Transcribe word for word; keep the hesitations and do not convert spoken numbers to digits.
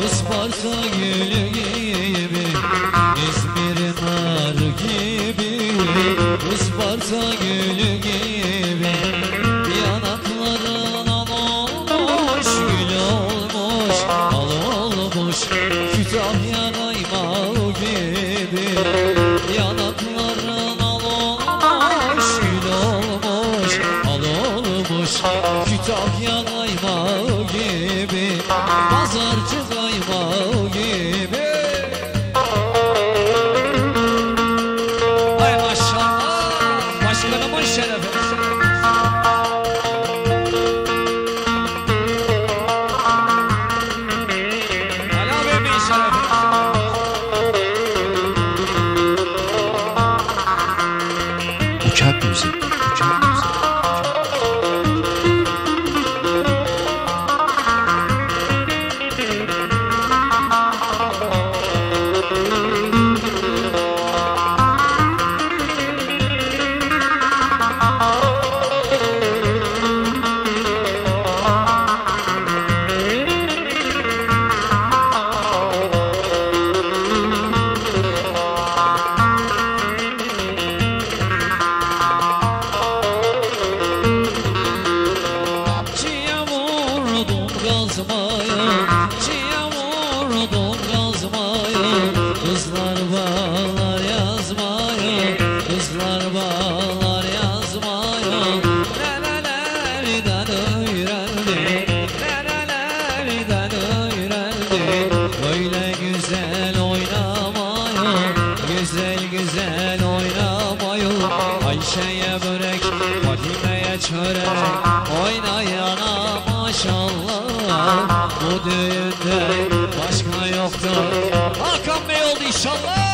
Isparta gülü gibi, İzmir'in nar gibi, Isparta gülü gibi. Yanakların al olmuş, gül olmuş, al olmuş, Kütahya kaymağı gibi. Yanakların al olmuş, gül olmuş, al olmuş, Kütahya kaymağı gibi, pazarcı kaymağı gibi. Ay maşallah, başkanımın şerefi. Uçak müzik, uçak müzik. Gazmaya, çiğe vurdum gazmaya, kızlar bağlar yazmaya, kızlar bağlar yazmaya. Nerelerden öğrendim, nerelerden öğrendim, böyle güzel oynamaya, güzel güzel oynamaya. Ayşe'ye börek, Fatime'ye çörek, oynayana maşallah. Bu düğünde başka yoktur. Hakan Bey oldu inşallah.